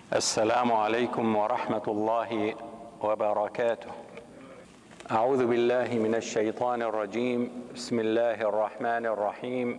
السلام عليكم ورحمة الله وبركاته. أعوذ بالله من الشيطان الرجيم. بسم الله الرحمن الرحيم.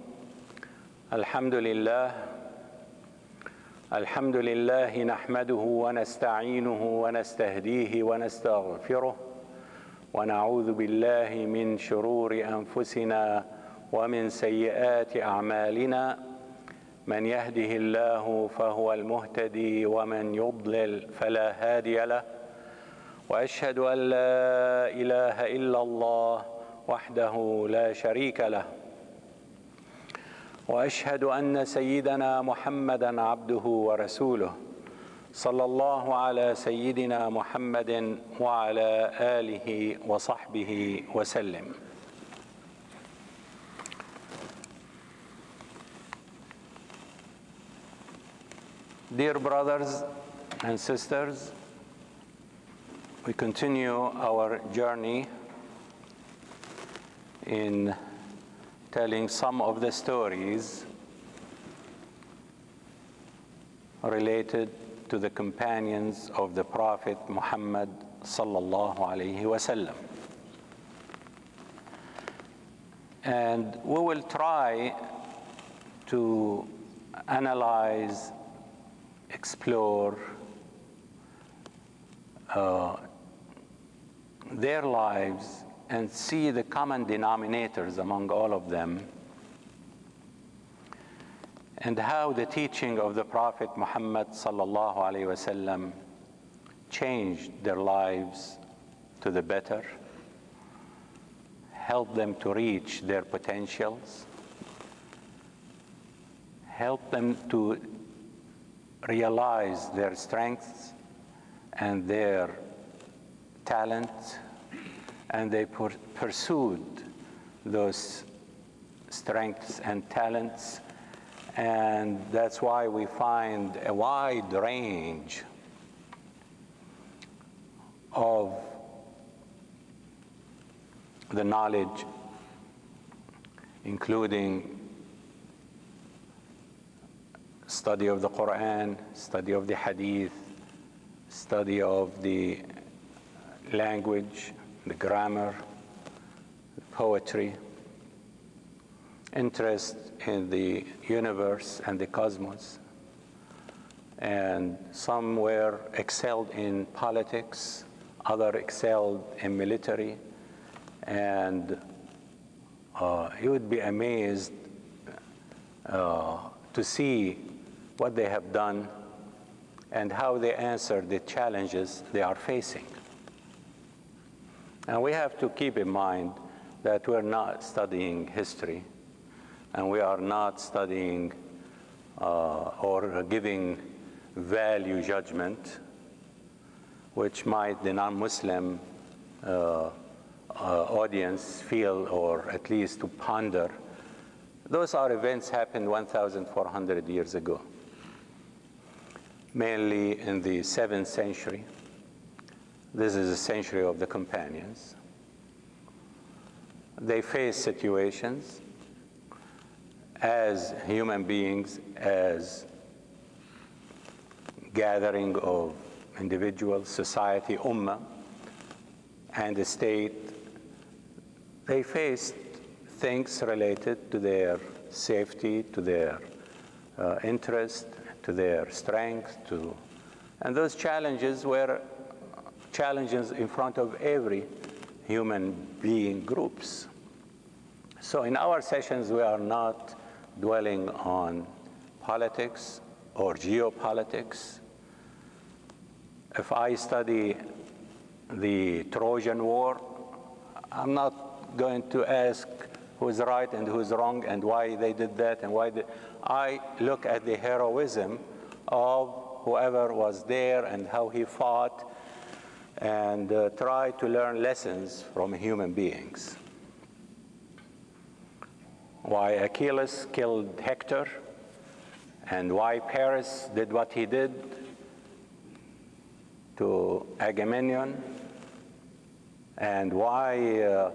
الحمد لله نحمده ونستعينه ونستهديه ونستغفره ونعوذ بالله من شرور أنفسنا ومن سيئات أعمالنا. من يهده الله فهو المهتدي ومن يضلل فلا هادي له، وأشهد أن لا إله إلا الله وحده لا شريك له، وأشهد أن سيدنا محمدا عبده ورسوله. صلى الله على سيدنا محمد وعلى آله وصحبه وسلم. Dear brothers and sisters, we continue our journey in telling some of the stories related to the companions of the Prophet Mohammed sallallahu alaihi wasallam. And we will try to analyze, explore their lives and see the common denominators among all of them, and how the teaching of the Prophet Muhammad sallallahu alaihi wasallam changed their lives to the better, helped them to reach their potentials, helped them to realize their strengths and their talents, and they pursued those strengths and talents. And that's why we find a wide range of the knowledge, including study of the Quran, study of the Hadith, study of the language, the grammar, the poetry, interest in the universe and the cosmos. And some were excelled in politics, others excelled in military. And you would be amazed to see what they have done and how they answer the challenges they are facing. And we have to keep in mind that we're not studying history, and we are not studying or giving value judgment, which might the non-Muslim audience feel, or at least to ponder. Those are events happened 1,400 years ago, mainly in the 7th century. This is the century of the companions. They face situations as human beings, as gathering of individuals, society, ummah, and the state. They faced things related to their safety, to their interest, to their strength, and those challenges were challenges in front of every human being groups. So in our sessions, we are not dwelling on politics or geopolitics. If I study the Trojan War, I'm not going to ask who's right and who's wrong and why they did that and why I look at the heroism of whoever was there and how he fought, and try to learn lessons from human beings. Why Achilles killed Hector, and why Paris did what he did to Agamemnon, and why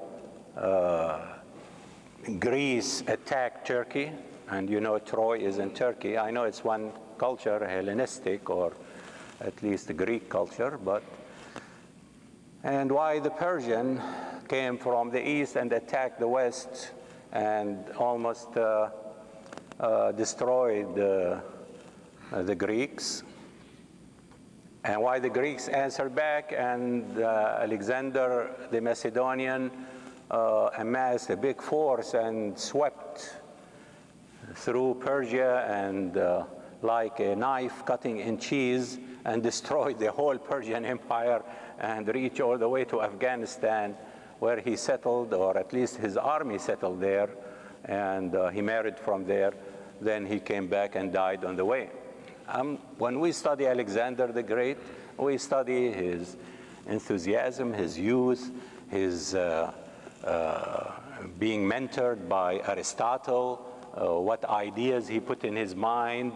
Greece attacked Turkey, and you know Troy is in Turkey. I know it's one culture, Hellenistic or at least the Greek culture, and why the Persian came from the east and attacked the west and almost destroyed the Greeks, and why the Greeks answered back, and Alexander the Macedonian amassed a big force and swept through Persia and like a knife cutting in cheese, and destroyed the whole Persian Empire and reached all the way to Afghanistan, where he settled, or at least his army settled there, and he married from there. Then he came back and died on the way. When we study Alexander the Great, we study his enthusiasm, his youth, his being mentored by Aristotle, what ideas he put in his mind.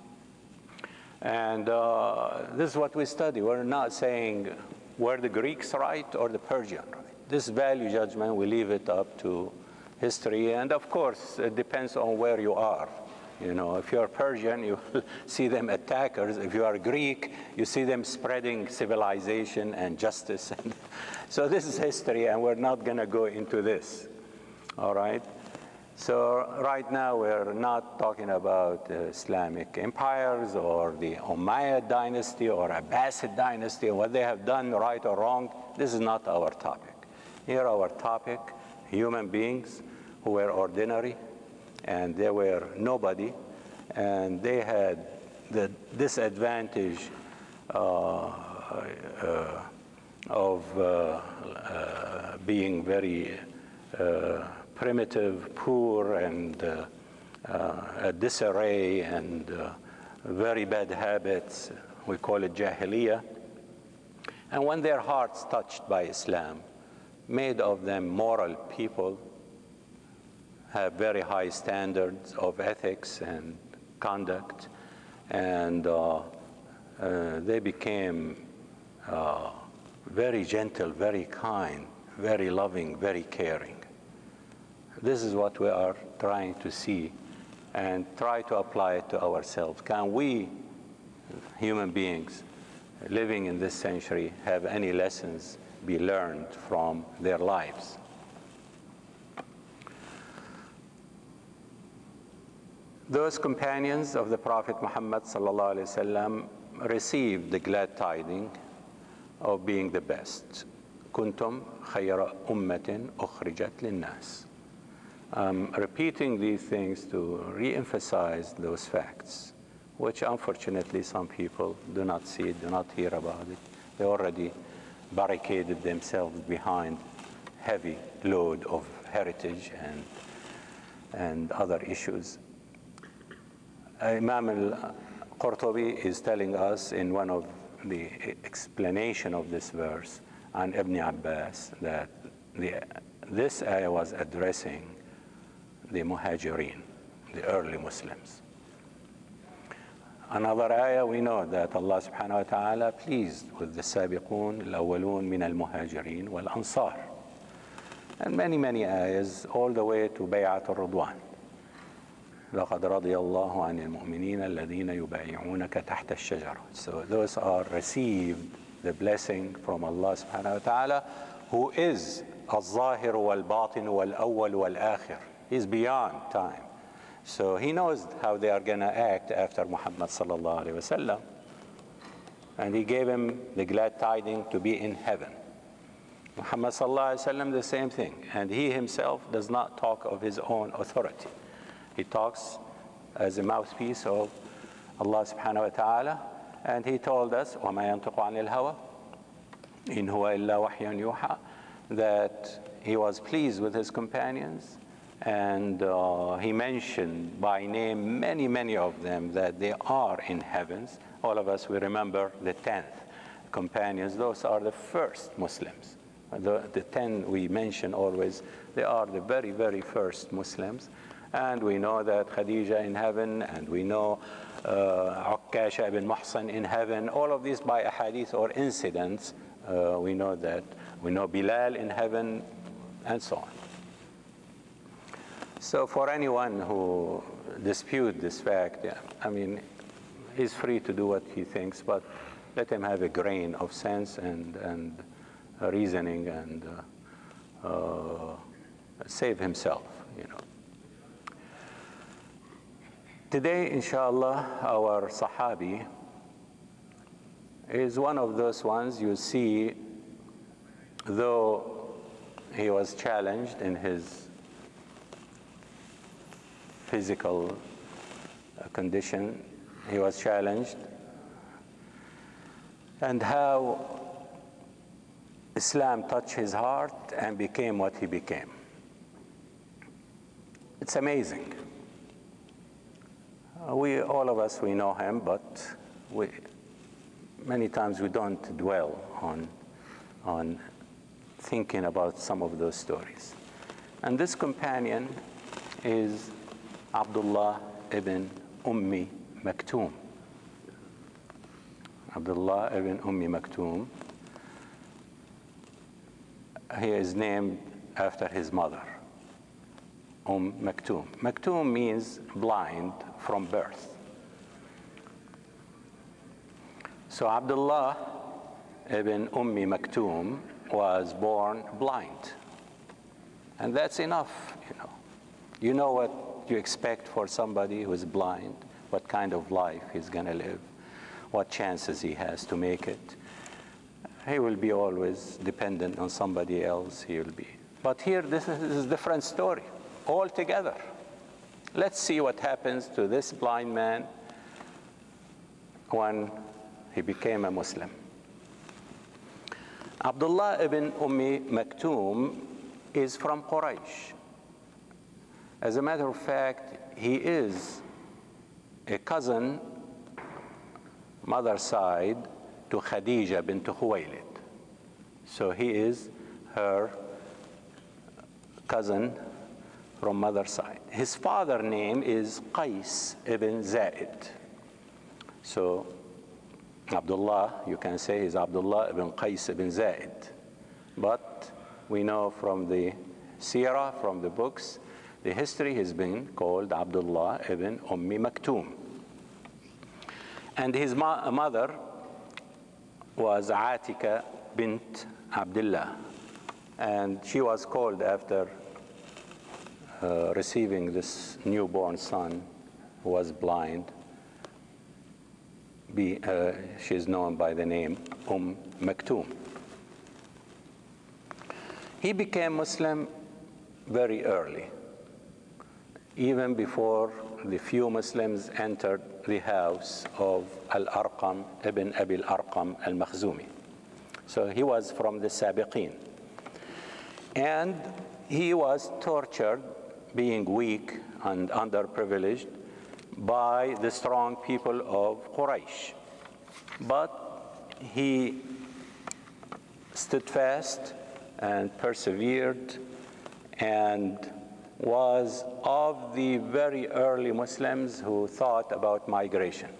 And this is what we study. We're not saying were the Greeks right or the Persian right. This value judgment, we leave it up to history. And of course, it depends on where you are. You know, if you're Persian, you see them attackers. If you are Greek, you see them spreading civilization and justice. So this is history, and we're not going to go into this. All right? So right now, we're not talking about Islamic empires or the Umayyad dynasty or Abbasid dynasty, what they have done right or wrong. This is not our topic. Here our topic, human beings who were ordinary, and they were nobody, and they had the disadvantage of being very primitive, poor, and a disarray, and very bad habits. We call it Jahiliyyah. And when their hearts touched by Islam, made of them moral people, have very high standards of ethics and conduct, and they became very gentle, very kind, very loving, very caring. This is what we are trying to see and try to apply it to ourselves. Can we, human beings living in this century, have any lessons be learned from their lives? Those companions of the Prophet Muhammad sallallahu alaihi wasallam received the glad tidings of being the best. Kuntum khayra ummatin ukhrijat linnas. Repeating these things to re-emphasize those facts, which unfortunately some people do not see, do not hear about it. They already barricaded themselves behind heavy load of heritage and other issues. Imam al-Qurtubi is telling us in one of the explanation of this verse on Ibn Abbas that this ayah was addressing the Muhajirin, the early Muslims. Another ayah, we know that Allah subhanahu wa ta'ala pleased with the Sabiqun al-awwalun min al-Muhajirin wal-Ansar. And many, many ayahs all the way to Bay'at al-Ridwan. لَقَدْ رَضِيَ اللَّهُ عَنِ الْمُؤْمِنِينَ الَّذِينَ يُبَايِعُونَكَ تَحْتَ الشَّجَرَةِ. So those are received the blessing from Allah subhanahu wa ta'ala, who is al-Zahir wal-Batin wal-Awwal wal-Akhir. He's beyond time. So he knows how they are going to act after Muhammad sallallahu alaihi wasallam. And he gave him the glad tidings to be in heaven. Muhammad sallallahu alaihi wasallam, the same thing. And he himself does not talk of his own authority. He talks as a mouthpiece of Allah subhanahu wa ta'ala. And he told us, وَمَا يَنْطِقُ عَنِ الْهَوَىٰ إِنْ هُوَ إِلَّا وَحْيٌ يُوحَىٰ, that he was pleased with his companions. And he mentioned by name many, many of them that they are in heavens. All of us, we remember the 10th companions. Those are the first Muslims. The 10 we mention always, they are the very, very first Muslims. And we know that Khadija in heaven, and we know Ukkasha ibn Muhsan in heaven. All of these by ahadith or incidents, we know that. We know Bilal in heaven, and so on. So for anyone who disputes this fact, I mean, he's free to do what he thinks, but let him have a grain of sense and reasoning and save himself, you know. Today, inshallah, our Sahabi is one of those ones you see, though he was challenged in his physical condition, he was challenged, and how Islam touched his heart and became what he became. It's amazing. All of us, we know him, but many times we don't dwell on thinking about some of those stories. And this companion is Abdullah Bin Um Maktum. Abdullah Bin Maktum. He is named after his mother, Maktum. Maktum means blind from birth. So Abdullah ibn Maktum was born blind. And that's enough, you know. You know what you expect for somebody who is blind, what kind of life he's going to live, what chances he has to make it. He will be always dependent on somebody else. He will be. But here, this is a different story altogether. Let's see what happens to this blind man when he became a Muslim. Abdullah ibn Maktum is from Quraysh. As a matter of fact, he is a cousin, mother's side, to Khadija bint Khuwaylid. So he is her cousin from mother's side. His father's name is Qais ibn Zaid. So Abdullah, you can say, is Abdullah ibn Qais ibn Zaid. But we know from the seerah, from the books, the history has been called Abdullah ibn Maktum. And his mother was Atika bint Abdullah. And she was called after receiving this newborn son who was blind. She is known by the name Maktum. He became Muslim very early, even before the few Muslims entered the house of Al-Arqam ibn Abi al-Arqam al-Makhzumi. So he was from the Sabiqeen. And he was tortured, being weak and underprivileged, by the strong people of Quraysh. But he stood fast and persevered and was of the very early Muslims who thought about migration.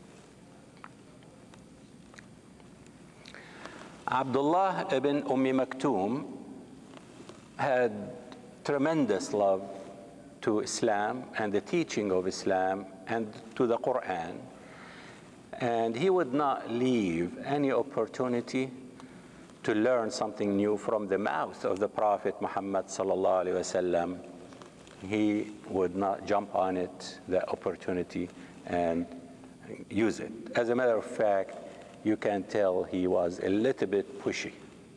Abdullah ibn Maktum had tremendous love to Islam and the teaching of Islam and to the Quran. And he would not leave any opportunity to learn something new from the mouth of the Prophet Muhammad sallallahu alaihi wasallam. He would not jump on it, the opportunity, and use it. As a matter of fact, you can tell he was a little bit pushy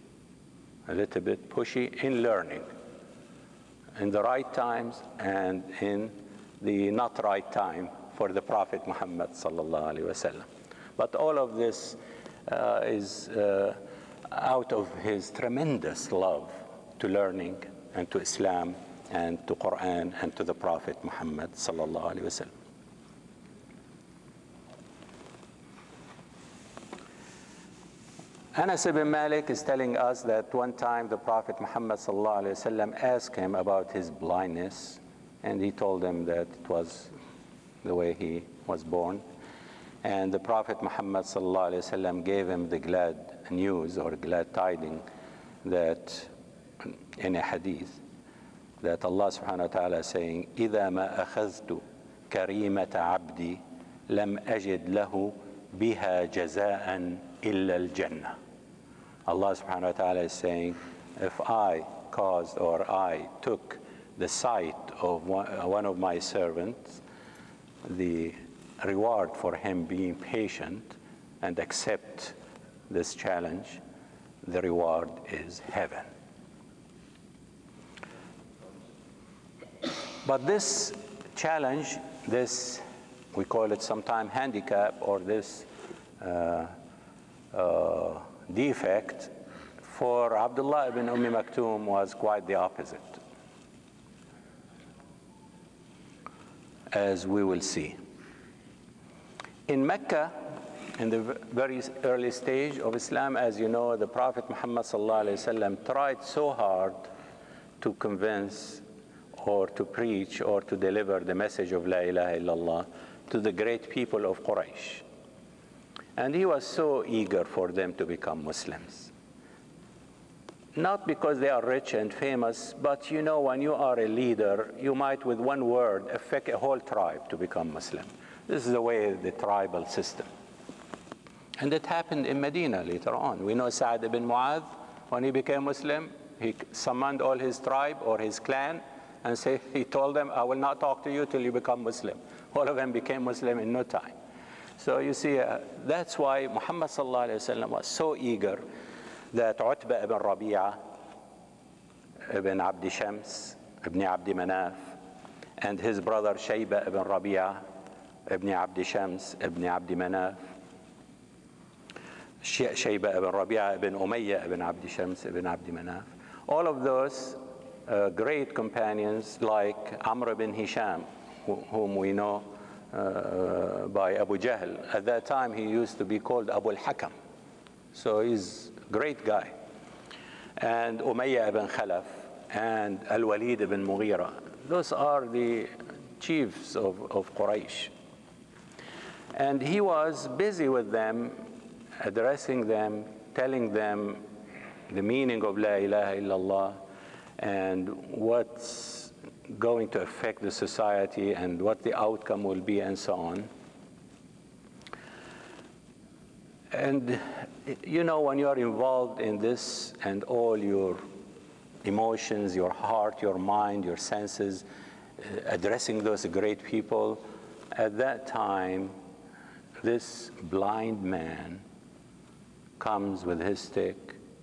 in learning, in the right times and in the not right time for the Prophet Muhammad sallallahu alaihi wasallam. But all of this is out of his tremendous love to learning and to Islam and to Quran and to the Prophet Muhammad sallallahu alaihi wasallam. Anas ibn Malik is telling us that one time the Prophet Muhammad sallallahu alaihi wasallam asked him about his blindness, and he told him that it was the way he was born. And the Prophet Muhammad sallallahu alaihi wasallam gave him the glad news or glad tiding that in a hadith that Allah subhanahu wa ta'ala is saying, إِذَا مَا أَخَذْتُ كَرِيمَةَ عَبْدِي لَمْ أَجِدْ لَهُ بها جزاء إلا الجنة. Allah subhanahu wa ta'ala is saying, if I caused or I took the sight of one of my servants, the reward for him being patient and accept this challenge, the reward is heaven. But this challenge, this, we call it sometimes handicap, or this defect, for Abdullah Bin Um Maktum was quite the opposite, as we will see. In Mecca, in the very early stage of Islam, as you know, the Prophet Muhammad tried so hard to convince or to preach or to deliver the message of La ilaha illallah to the great people of Quraysh. And he was so eager for them to become Muslims. Not because they are rich and famous, but you know, when you are a leader, you might with one word affect a whole tribe to become Muslim. This is the way of the tribal system. And it happened in Medina later on. We know Sa'd ibn Mu'adh, when he became Muslim, he summoned all his tribe or his clan and he told them, I will not talk to you till you become Muslim. All of them became Muslim in no time. So you see, that's why Muhammad was so eager that Utbah ibn Rabi'ah, ibn Abd Shams, ibn Abd Manaf, and his brother Shayba ibn Rabi'ah, ibn Abd Shams, ibn Abd Manaf, Shayba ibn Rabi'ah, ibn Umayyah, ibn Abd Shams, ibn Abd Manaf, all of those great companions like Amr ibn Hisham, whom we know by Abu Jahl. At that time, he used to be called Abu al-Hakam. So he's a great guy. And Umayyah ibn Khalaf and Al-Walid ibn Mughira. Those are the chiefs of Quraysh. And he was busy with them, addressing them, telling them the meaning of La ilaha illallah and what's going to affect the society and what the outcome will be and so on. And you know, when you are involved in this and all your emotions, your heart, your mind, your senses, addressing those great people, at that time, this blind man comes with his stick,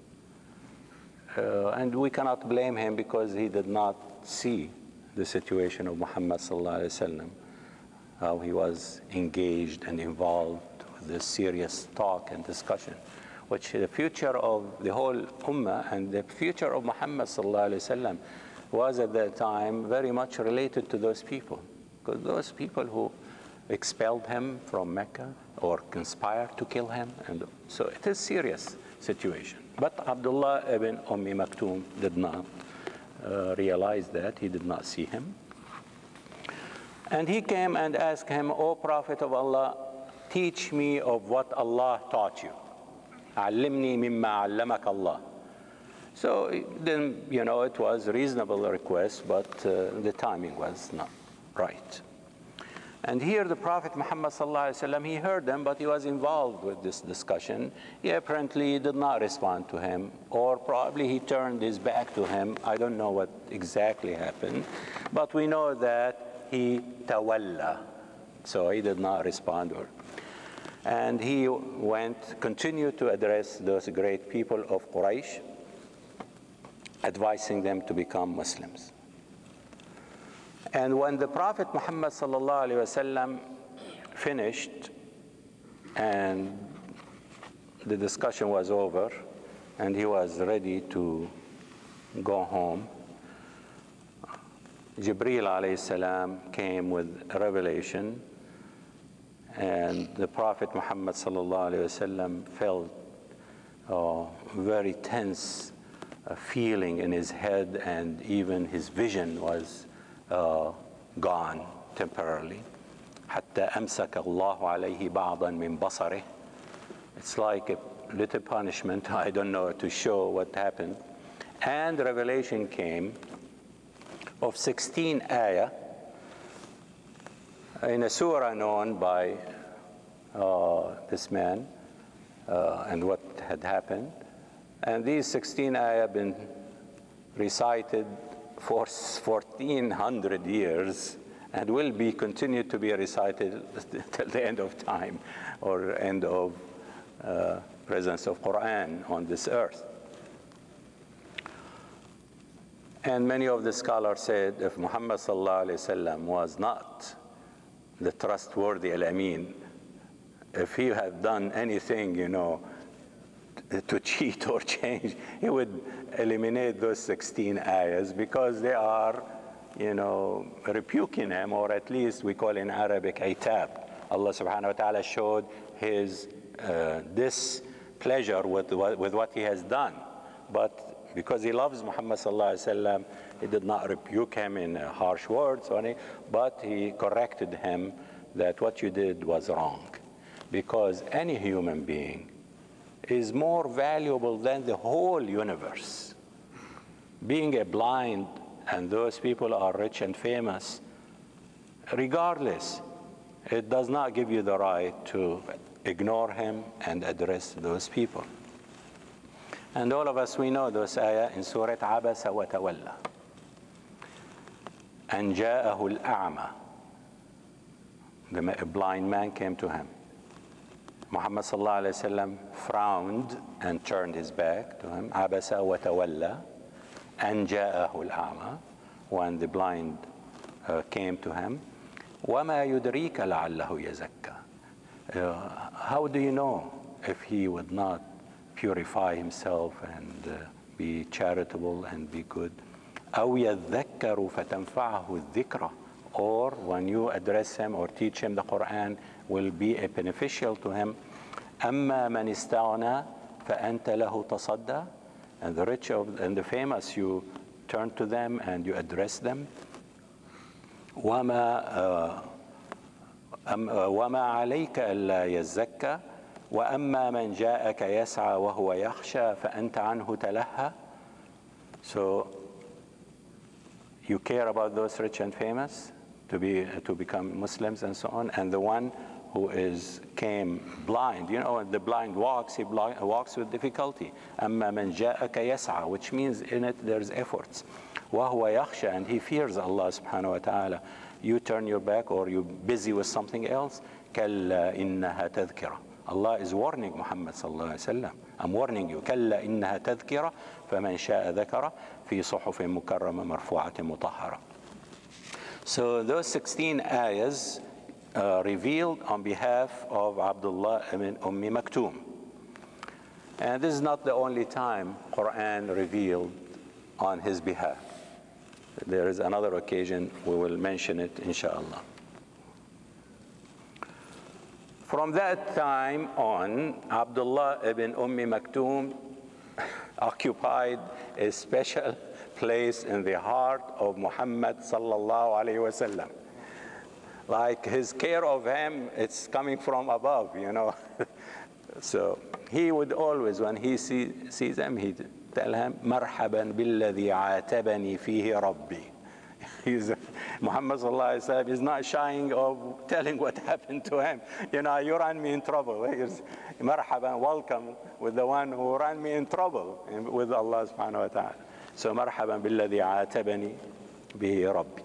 and we cannot blame him because he did not see the situation of Muhammad sallallahu alaihi wasallam, how he was engaged and involved with this serious talk and discussion, which the future of the whole ummah and the future of Muhammad sallallahu alaihi wasallam was at that time very much related to those people, because those people who expelled him from Mecca or conspired to kill him, and so it is a serious situation. But Abdullah ibn Maktum did not realize that. He did not see him. And he came and asked him, O Prophet of Allah, teach me of what Allah taught you. Allimni mimma allamak Allah. So then, you know, it was a reasonable request, but the timing was not right. And here the Prophet Muhammad he heard them, but he was involved with this discussion. He apparently did not respond to him, or probably he turned his back to him. I don't know what exactly happened, but we know that he tawalla, so he did not respond. And he continued to address those great people of Quraysh, advising them to become Muslims. And when the Prophet Muhammad finished and the discussion was over and he was ready to go home, Jibreel alayhi salam came with a revelation, and the Prophet Muhammad felt a very tense feeling in his head, and even his vision was gone temporarily. حتى أمسك الله عليه بعضا من بصره. It's like a little punishment, I don't know, to show what happened. And revelation came of 16 ayah in a surah known by this man and what had happened. And these 16 ayah have been recited for 1400 years and will be continued to be recited till the end of time, or end of presence of Quran on this earth. And many of the scholars said if Muhammad sallallahu alaihi wasallam was not the trustworthy al-Amin, if he had done anything, you know, to cheat or change, he would eliminate those 16 ayahs because they are, you know, rebuking him, or at least we call in Arabic itab. Allah subhanahu wa ta'ala showed his displeasure with what he has done. But because he loves Muhammad sallallahu alaihi wasallam, he did not rebuke him in harsh words, but he corrected him that what you did was wrong. Because any human being is more valuable than the whole universe. Being a blind, and those people are rich and famous, regardless, it does not give you the right to ignore him and address those people. And all of us, we know those ayah in Surah Abasa wa Tawalla. And ja'ahu al-a'ma. The blind man came to him. Muhammad sallallahu alayhi wasallam frowned and turned his back to him. Abasa wa tawalla. And ja'ahu al-a'ma. When the blind came to him. وَمَا يُدْرِيكَ لَعَلَّهُ يَزَكَّى. How do you know if he would not purify himself and be charitable and be good? أَوْ يَذَّكَّرُ فَتَنْفَعَهُ الذِّكْرَى. Or when you address him or teach him the Quran, will be beneficial to him. أَمَّا مَنِ اسْتَغْنَى فَأَنْتَ لَهُ تَصَدَّى. And the rich and the famous, you turn to them and you address them. وَمَا عَلَيْكَ أَلَّا يَزَّكَّى وَأَمَّا مَنْ جَاءَكَ يَسْعَى وَهُوَ يَخْشَى فَأَنْتَ عَنْهُ تَلَهَّى. So you care about those rich and famous to become Muslims and so on, and the one who came blind, you know, when the blind walks, he walks with difficulty. أَمَّا مَنْ جَاءَكَ يَسْعَى, which means in it there's efforts. وَهُوَ يَخْشَى, and he fears Allah subhanahu wa ta'ala. You turn your back or you're busy with something else. كَلَّا إِنَّهَا تَذْكِرَةٌ. Allah is warning Muhammad sallallahu alayhi wa sallam. I'm warning you. كَلَّا إِنَّهَا تَذْكِرَةٌ فَمَنْ شَاءَ ذَكَرَ فِي صُحُفٍ مُكَرَّمَةٍ مَرْفُوعَةٍ مُطَهَّرَةٍ. So those 16 ayahs revealed on behalf of Abdullah Bin Um Maktum. And this is not the only time Quran revealed on his behalf. There is another occasion, we will mention it inshallah. From that time on, Abdullah ibn Maktum occupied a special place in the heart of Muhammad sallallahu alaihi wasallam. Like his care of him, it's coming from above, you know. So he would always, when he sees him, he'd tell him, "Marhaban billadhi aatabani fihi Rabbi." Muhammad sallallahu alaihi wasallam is not shying of telling what happened to him. You know, you ran me in trouble. Here's marhaban, welcome with the one who ran me in trouble with Allah subhanahu wa ta'ala. So marhaban billadhi aatabani bihi Rabbi.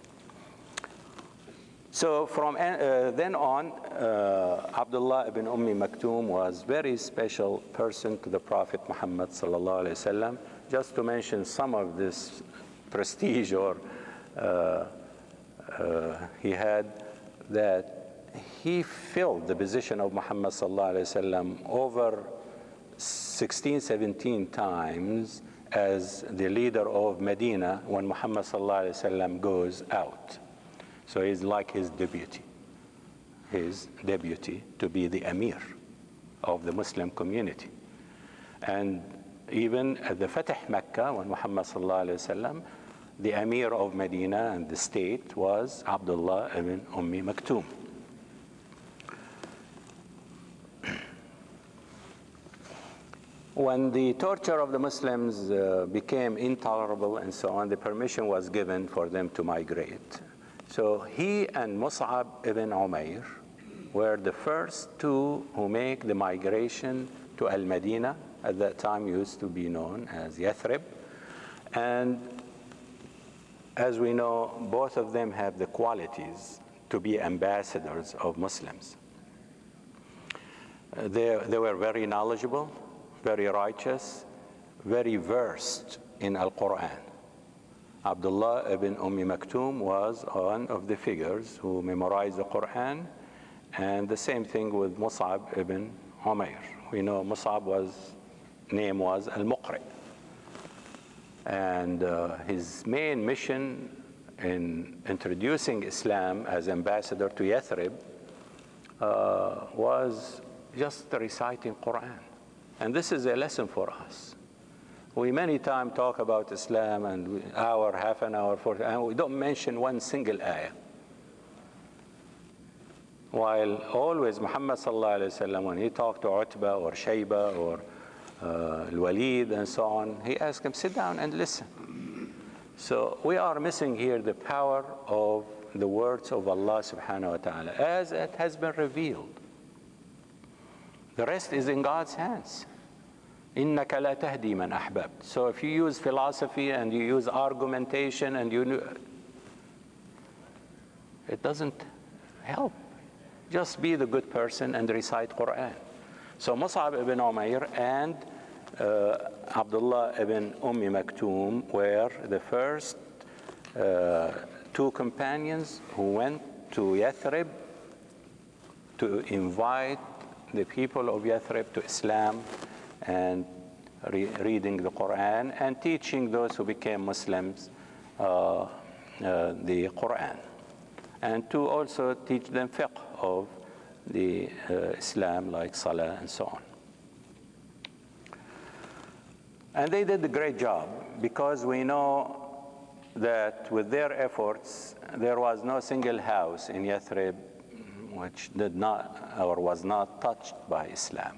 So from then on, Abdullah ibn Maktum was a very special person to the Prophet Muhammad sallallahu alaihi wasallam. Just to mention some of this prestige or he had, that he filled the position of Muhammad sallallahu alaihi wasallam over 16, 17 times as the leader of Medina when Muhammad sallallahu alaihi wasallam goes out. So he's like his deputy to be the Amir of the Muslim community. And even at the Fatih Mecca, when Muhammad sallallahu alaihi wasallam, the Amir of Medina and the state was Abdullah ibn Maktum. When the torture of the Muslims became intolerable and so on, the permission was given for them to migrate. So he and Mus'ab ibn Umair were the first two who make the migration to Al-Madinah, at that time used to be known as Yathrib. And as we know, both of them have the qualities to be ambassadors of Muslims. They were very knowledgeable, very righteous, very versed in Al-Quran. Abdullah ibn Maktum was one of the figures who memorized the Quran, and the same thing with Mus'ab ibn Umair. We know Mus'ab's name was Al-Muqri. And his main mission in introducing Islam as ambassador to Yathrib was just reciting Quran. And this is a lesson for us. We many times talk about Islam and hour, half an hour, and we don't mention one single ayah. While always Muhammad sallallahu alaihi wasallam, when he talked to Utbah or Shayba or Al-Walid and so on, he asked him, sit down and listen. So we are missing here the power of the words of Allah subhanahu wa ta'ala as it has been revealed. The rest is in God's hands. إِنَّكَ لَا تَهْدِي مَنْ أَحْبَبْتَ. So if you use philosophy and you use argumentation and it doesn't help. Just be the good person and recite Quran. So Mus'ab ibn Umair and Abdullah ibn Maktum were the first two companions who went to Yathrib to invite the people of Yathrib to Islam and reading the Quran and teaching those who became Muslims the Quran, and to also teach them fiqh of the Islam, like Salah and so on. And they did a great job, because we know that with their efforts, there was no single house in Yathrib which did not or was not touched by Islam.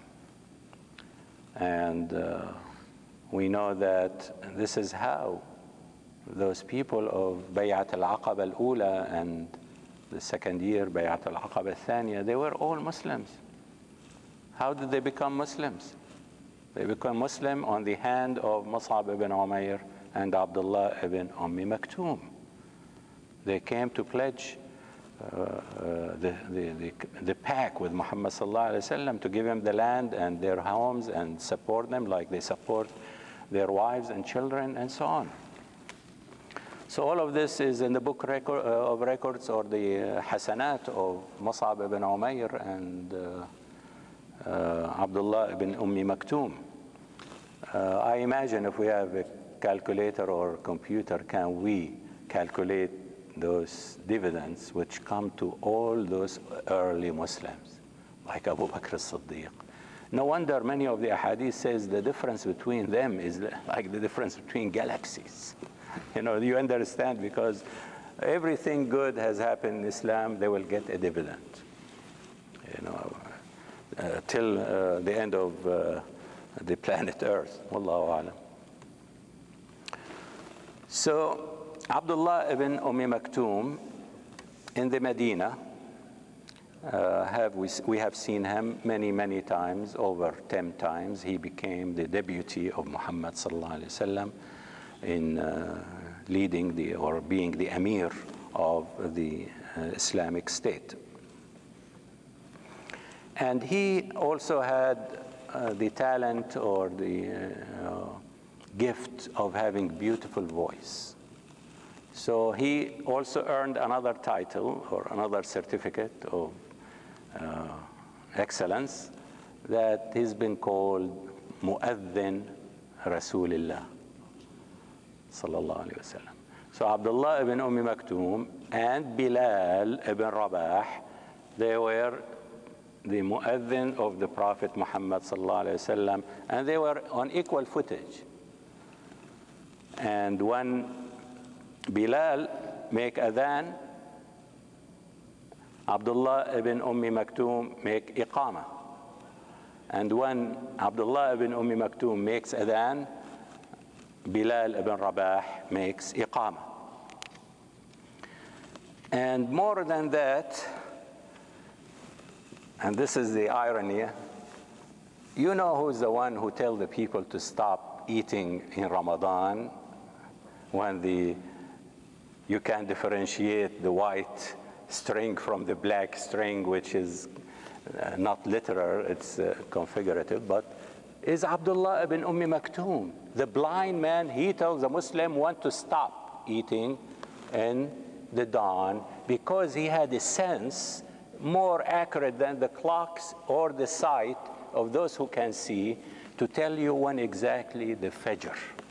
And we know that this is how those people of Bay'at al-Aqaba al-Ula and the second year, Bay'at al-Aqaba al-Thaniya, they were all Muslims. How did they become Muslims? They became Muslim on the hand of Mus'ab ibn Umair and Abdullah ibn Maktum. They came to pledge the pact with Muhammad sallallahu alaihi wasallam to give him the land and their homes and support them like they support their wives and children and so on. So all of this is in the book of records, or the Hasanat of Mus'ab ibn Umair and Abdullah ibn Maktum. I imagine if we have a calculator or computer, can we calculate those dividends which come to all those early Muslims, like Abu Bakr as-Siddiq. No wonder many of the ahadith says the difference between them is like the difference between galaxies. You know, you understand, because everything good has happened in Islam, they will get a dividend. You know, till the end of the planet Earth. Wallahu a'lam. So Abdullah ibn Maktum in the Medina, we have seen him many times, over 10 times. He became the deputy of Muhammad sallallahu alaihi wasallam in leading or being the emir of the Islamic State. And he also had the talent or the gift of having beautiful voice. So he also earned another title or another certificate of excellence, that he's been called Mu'adhin Rasulillah sallallahu alaihi wasallam. So Abdullah ibn Maktum and Bilal ibn Rabah, they were the Mu'adhin of the Prophet Muhammad sallallahu alaihi wasallam, and they were on equal footage. And when Bilal make adhan, Abdullah ibn Maktum make iqama. And when Abdullah ibn Maktum makes adhan, Bilal ibn Rabah makes iqama. And more than that, And this is the irony. You know who's the one who tell the people to stop eating in Ramadan when you can differentiate the white string from the black string, which is not literal, it's configurative, but is Abdullah Bin Um Maktum. The blind man, he tells the Muslim want to stop eating in the dawn because he had a sense more accurate than the clocks or the sight of those who can see to tell you when exactly the Fajr.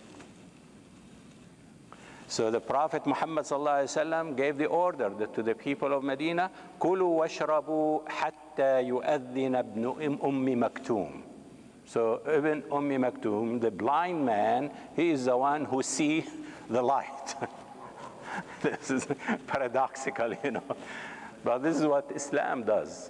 So the Prophet Mohammed ﷺ gave the order to the people of Medina, "Kulu washrabu hatta yu'adhdhina ibn Maktum." So Ibn Maktum, the blind man, he is the one who sees the light. This is paradoxical, you know. But this is what Islam does.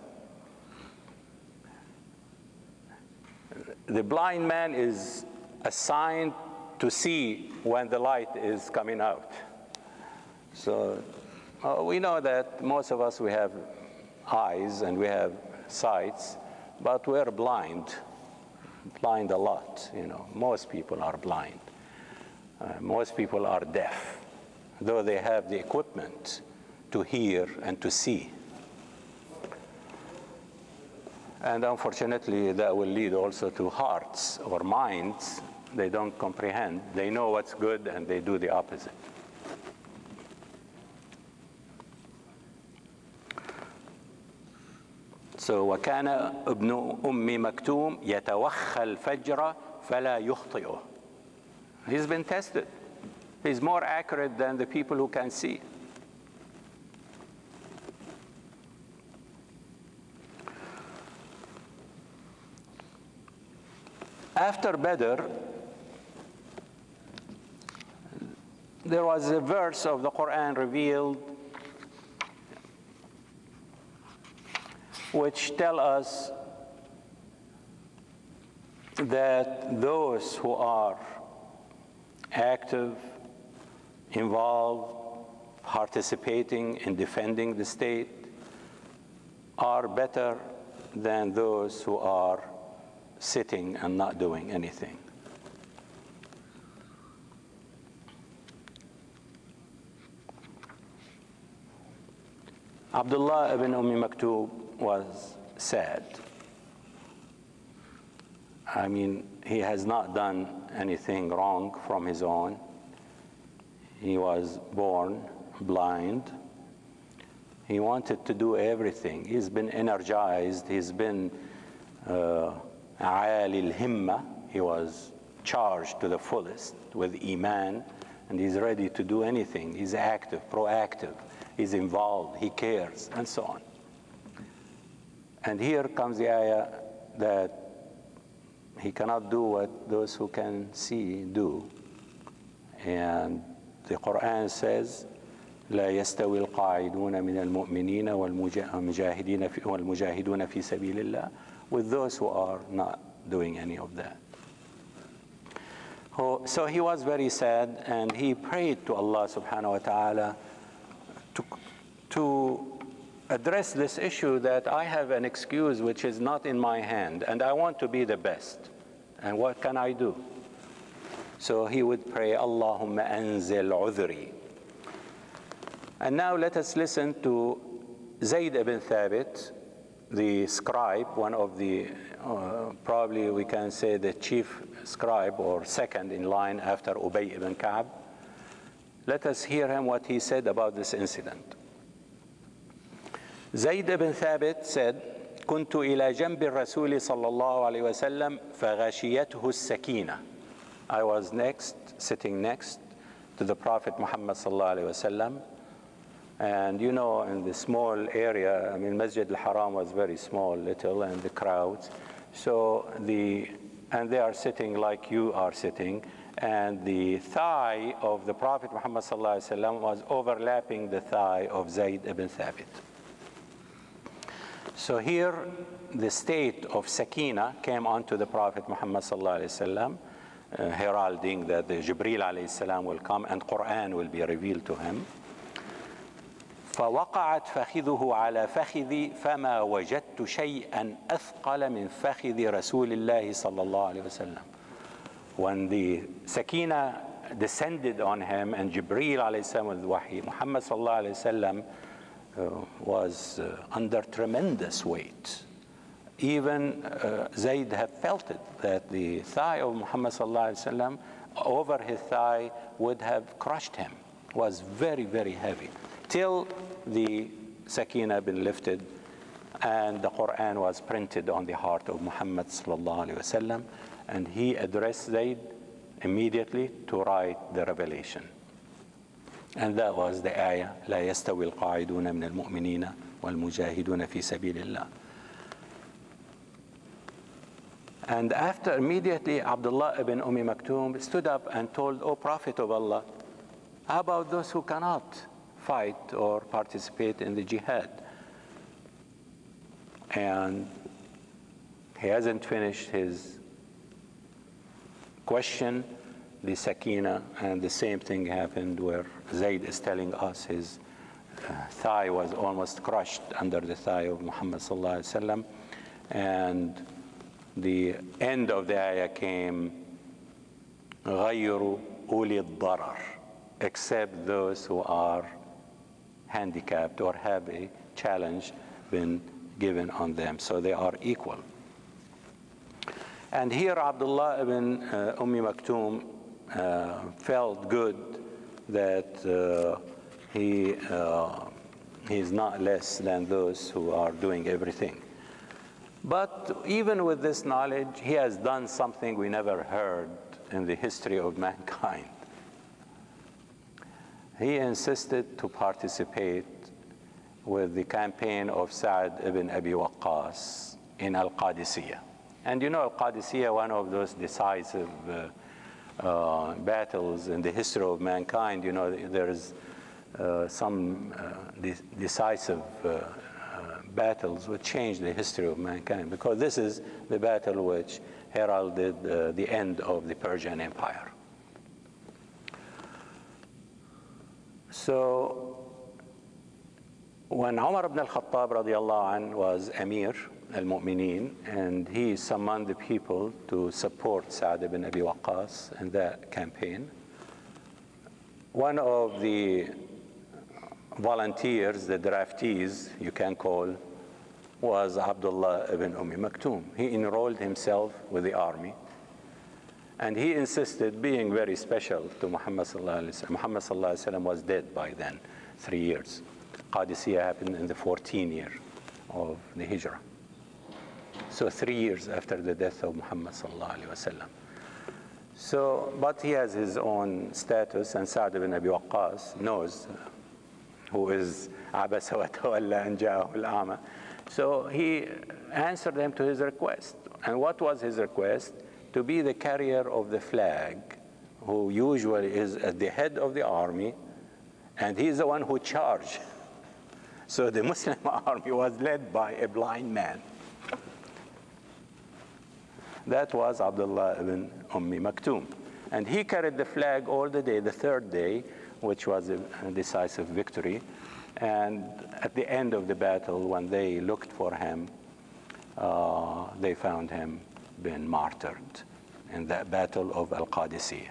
The blind man is assigned to see when the light is coming out. So we know that most of us, we have eyes and we have sights, but we're blind a lot, you know. Most people are blind. Most people are deaf, though they have the equipment to hear and to see. And unfortunately, that will lead also to hearts or minds. They don't comprehend. They know what's good and they do the opposite. So وكان ابن أم مكتوم يتوخى الفجر فلا يخطئه. He's been tested. He's more accurate than the people who can see. After Badr, there was a verse of the Quran revealed which tell us that those who are active, involved, participating in defending the state are better than those who are sitting and not doing anything. Abdullah Bin Um Maktum was sad. I mean, he has not done anything wrong from his own. He was born blind. He wanted to do everything. He's been energized. He's been عالي الهمة. He was charged to the fullest with Iman, and he's ready to do anything. He's active, proactive. He's involved. He cares, and so on. And here comes the ayah that he cannot do what those who can see do. And the Quran says, لا يستوي القاعدون من المؤمنين والمجاهدون في سبيل الله, with those who are not doing any of that. So he was very sad, and he prayed to Allah subhanahu wa ta'ala to address this issue that I have an excuse which is not in my hand, and I want to be the best. And what can I do? So he would pray, Allahumma anzil udhri. And now let us listen to Zayd ibn Thabit, the scribe, one of the, probably we can say the chief scribe or second in line after Ubay ibn Ka'b. Let us hear him what he said about this incident. Zayd ibn Thabit said, كنت إلى جنب الرسول صلى الله عليه وسلم فغشيته السكينة. I was sitting next to the Prophet Muhammad صلى الله عليه وسلم. And you know, in the small area, I mean, Masjid al-Haram was very small, little, and the crowds. So and they are sitting like you are sitting, and the thigh of the Prophet Muhammad sallallahu alaihi wasallam was overlapping the thigh of Zayd ibn Thabit. So here, the state of Sakina came onto the Prophet Muhammad sallallahu alaihi wasallam, heralding that the Jibreel alayhi salam will come and Quran will be revealed to him. فوقعت فخذه على فخذي فما وجدت شيئا أثقل من فخذ رسول الله صلى الله عليه وسلم. When the Sakina descended on him and Jibreel alayhi salam with Wahi, Muhammad sallallahu alayhi wasallam was under tremendous weight. Even Zayd had felt it, that the thigh of Muhammad sallallahu alayhi wasallam over his thigh would have crushed him. It was very, very heavy. Till the Sakina been lifted and the Quran was printed on the heart of Muhammad sallallahu alayhi wasallam, and he addressed Zayd immediately to write the revelation. And that was the ayah, لا يستوي القاعدون من المؤمنين والمجاهدون في سبيل الله. And after, immediately, Abdullah Bin Um Maktum stood up and told, O Prophet of Allah, how about those who cannot fight or participate in the jihad? And he hasn't finished his question, the Sakina, and the same thing happened where Zayd is telling us his thigh was almost crushed under the thigh of Muhammad sallallahu alaihi wasallam, and the end of the ayah came, غَيْرُ أُولِي الضَّرَرِ, except those who are handicapped or have a challenge been given on them, so they are equal. And here Abdullah Bin Maktum felt good that he is not less than those who are doing everything. But even with this knowledge, he has done something we never heard in the history of mankind. He insisted to participate with the campaign of Sa'd ibn Abi Waqqas in Al-Qadisiyah. And you know, Al-Qadisiyah, one of those decisive battles in the history of mankind. You know, there is some decisive battles which changed the history of mankind, because this is the battle which heralded the end of the Persian Empire. So when Umar ibn al-Khattab radiallahu anh was Amir al-Mu'mineen, and he summoned the people to support Sa'd ibn Abi Waqqas in that campaign, one of the volunteers, the draftees, you can call, was Abdullah Bin Um Maktum. He enrolled himself with the army, and he insisted, being very special to Muhammad sallallahu alaihi wasallam. Muhammad sallallahu alaihi wasallam was dead by then, 3 years. Qadisiyah happened in the 14th year of the Hijrah. So 3 years after the death of Muhammad sallallahu alaihi wasallam. So, but he has his own status, and Sa'd ibn Abi Waqqas knows who is Abasa wa Tawalla an Ja'ahu al-A'ma. So he answered them to his request. And what was his request? To be the carrier of the flag, who usually is at the head of the army, and he's the one who charged. So the Muslim army was led by a blind man. That was Abdullah Bin Um Maktum. And he carried the flag all the day, the third day, which was a decisive victory. And at the end of the battle, when they looked for him, they found him been martyred in that battle of Al-Qadisiyah.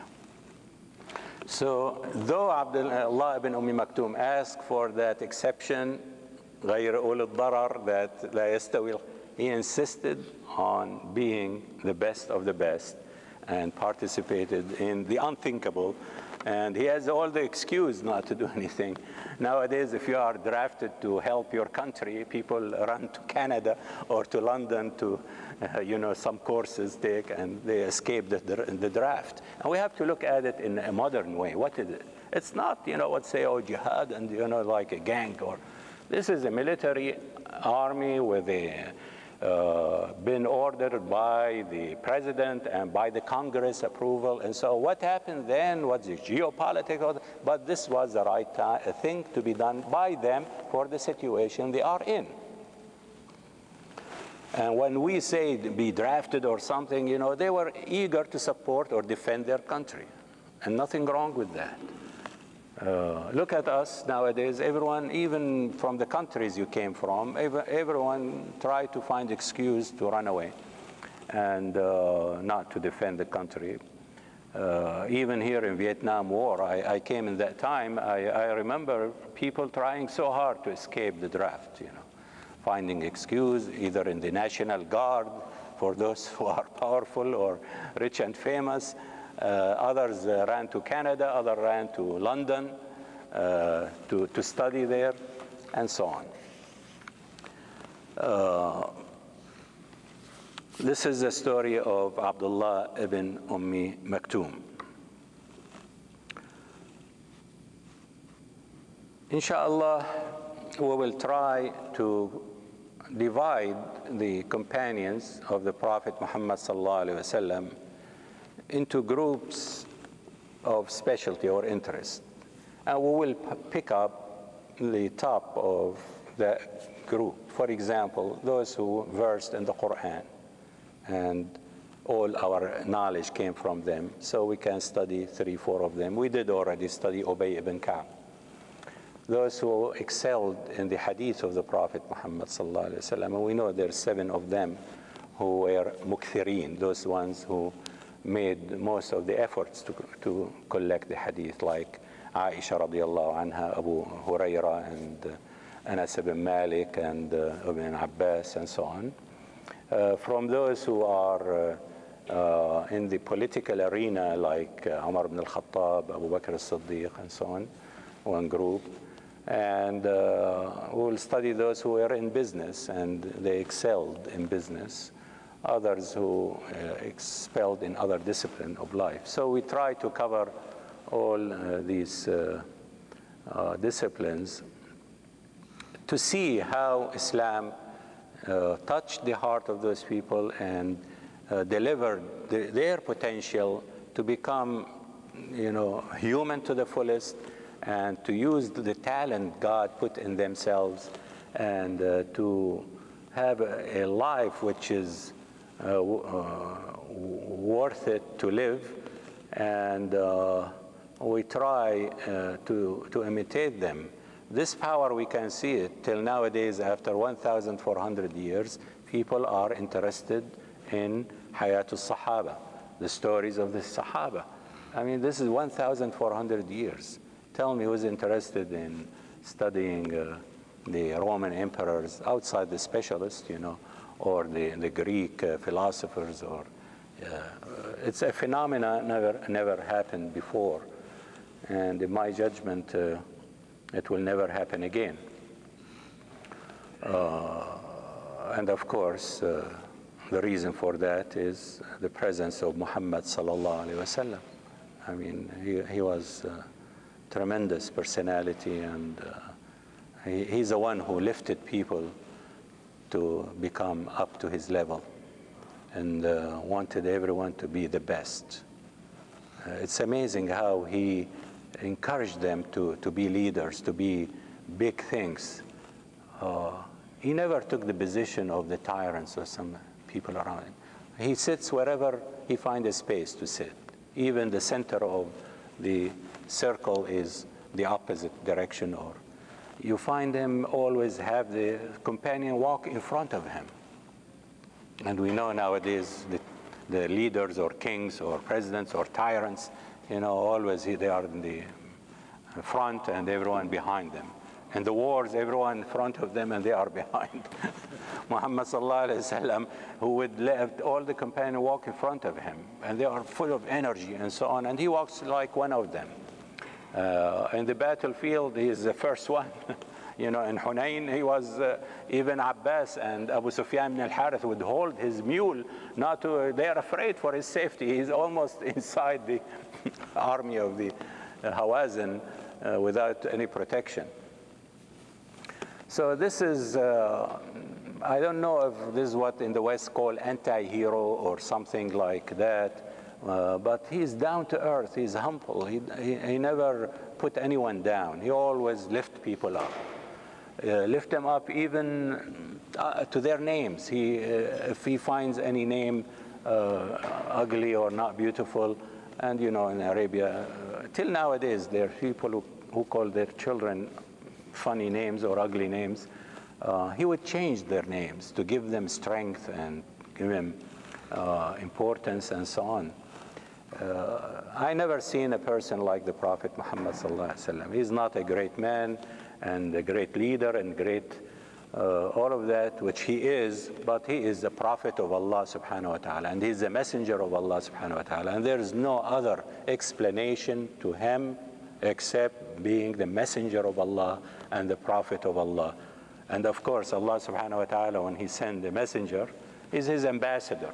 So though Abdullah Bin Um Maktum asked for that exception, غير أولي الضرر, that لا يستوي, he insisted on being the best of the best and participated in the unthinkable. And he has all the excuse not to do anything. Nowadays, if you are drafted to help your country, people run to Canada or to London to, some courses take, and they escape the draft. And we have to look at it in a modern way. What is it? It's not, what say, jihad and, like a gang. Or this is a military army with a been ordered by the president and by the Congress approval. And so what happened then was the geopolitics, but this was the right thing to be done by them for the situation they are in. And when we say be drafted or something, they were eager to support or defend their country. And nothing wrong with that. Look at us nowadays. Everyone, even from the countries you came from, everyone try to find excuse to run away and not to defend the country. Even here in Vietnam War, I came in that time. I remember people trying so hard to escape the draft, finding excuse either in the National Guard for those who are powerful or rich and famous. Others ran to Canada, others ran to London to study there, and so on. This is the story of Abdullah Bin Um Maktum. Inshallah, we will try to divide the companions of the Prophet Muhammad sallallahu alaihi wasallam into groups of specialty or interest. And we will pick up the top of that group. For example, those who versed in the Quran, and all our knowledge came from them, so we can study 3, 4 of them. We did already study Ubay ibn Ka'b. Those who excelled in the hadith of the Prophet Muhammad sallallahu alaihi wasallam, and we know there are 7 of them who were mukthirin, those ones who made most of the efforts to collect the hadith, like Aisha radiallahu anha, Abu Huraira, and Anas ibn Malik, and Ibn Abbas, and so on. From those who are in the political arena, like Umar ibn al-Khattab, Abu Bakr as-Siddiq, and so on, one group. And we'll study those who were in business and they excelled in business, others who excelled in other disciplines of life. So we try to cover all these disciplines to see how Islam touched the heart of those people and delivered their potential to become, human to the fullest, and to use the talent God put in themselves, and to have a life which is worth it to live. And we try to imitate them. This power, we can see it till nowadays. After 1,400 years, people are interested in Hayatul Sahaba, the stories of the Sahaba. I mean, this is 1,400 years. Tell me who's interested in studying the Roman emperors outside the specialists, or the Greek philosophers, or it's a phenomena never happened before, and in my judgment, it will never happen again. And of course, the reason for that is the presence of Muhammad sallallahu alaihi wasallam. I mean, he was tremendous personality, and he's the one who lifted people to become up to his level, and wanted everyone to be the best. It's amazing how he encouraged them to be leaders, to be big things. He never took the position of the tyrants or some people around him. He sits wherever he finds a space to sit. Even the center of the circle is the opposite direction, or you find him always have the companion walk in front of him. And we know nowadays the leaders or kings or presidents or tyrants, always they are in the front and everyone behind them. And the wars, everyone in front of them and they are behind. Muhammad sallallahu alaihi wasallam, who would let all the companions walk in front of him, and they are full of energy and so on, and he walks like one of them. In the battlefield, he is the first one. In Hunayn, he was even Abbas and Abu Sufyan ibn al-Harith would hold his mule, they are afraid for his safety. He's almost inside the army of the Hawazin without any protection. So this is, I don't know if this is what in the West call anti-hero or something like that, but he's down to earth, he's humble, he never put anyone down. He always lift people up. Lift them up even to their names. If he finds any name ugly or not beautiful, and in Arabia, till nowadays, there are people who call their children funny names or ugly names, he would change their names to give them strength and give them importance and so on. I never seen a person like the Prophet Muhammad sallallahu alaihi wasallam. He's not a great man and a great leader and great all of that, which he is, but he is the prophet of Allah subhanahu wa ta'ala, and he's the messenger of Allah subhanahu wa ta'ala, and there is no other explanation to him except being the messenger of Allah and the prophet of Allah. And of course, Allah subhanahu wa ta'ala, when he sent the messenger, is his ambassador.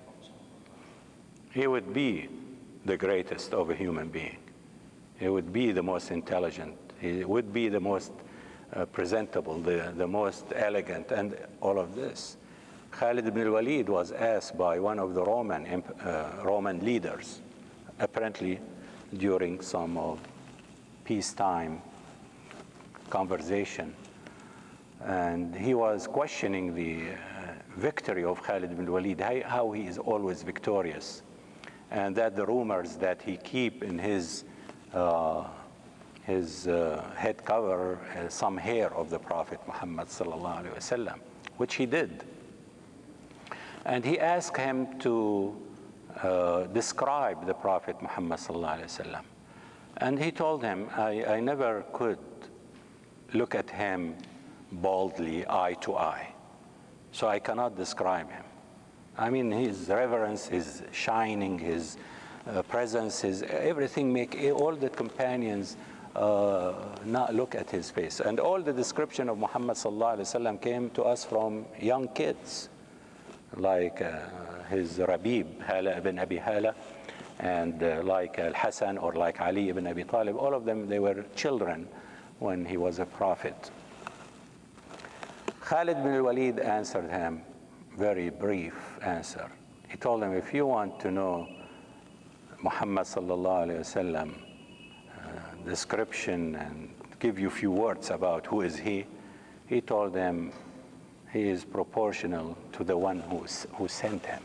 He would be the greatest of a human being. He would be the most intelligent. He would be the most presentable, the most elegant, and all of this. Khalid ibn al-Walid was asked by one of the Roman leaders, apparently during some peacetime conversation, and he was questioning the victory of Khalid ibn al-Walid, how he is always victorious, and that the rumors that he keep in his head cover some hair of the Prophet Muhammad sallallahu alaihi wasallam, which he did. And he asked him to describe the Prophet Muhammad sallallahu alaihi wasallam. And he told him, I never could look at him boldly, eye to eye. So I cannot describe him. I mean, his reverence, his shining, his presence, his everything make all the companions not look at his face. And all the description of Muhammad sallallahu alaihi wasallam came to us from young kids, like his Rabib, Hala ibn Abi Hala, and like Al-Hasan or like Ali ibn Abi Talib. All of them, they were children when he was a prophet. Khalid ibn al-Walid answered him, very brief answer. He told him, if you want to know Muhammad sallallahu alaihi wasallam description and give you a few words about who is he told them he is proportional to the one who sent him.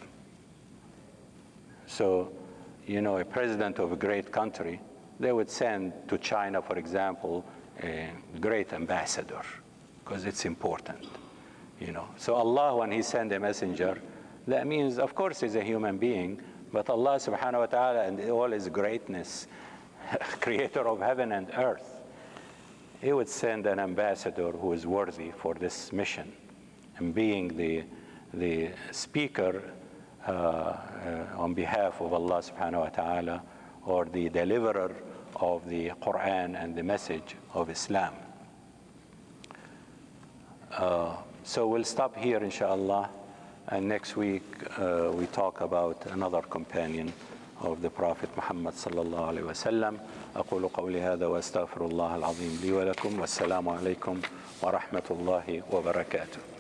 So, you know, a president of a great country, they would send to China, for example, a great ambassador, because it's important, you know. So Allah, when he sent a messenger, that means, of course, he's a human being, but Allah subhanahu wa ta'ala and all his greatness, creator of heaven and earth, he would send an ambassador who is worthy for this mission, and being the speaker on behalf of Allah subhanahu wa ta'ala, or the deliverer of the Quran and the message of Islam. So we'll stop here, inshallah, and next week we talk about another companion of the Prophet Muhammad sallallahu alaihi wasallam. أقول قولي هذا وأستغفر الله العظيم لي ولكم والسلام عليكم ورحمة الله وبركاته.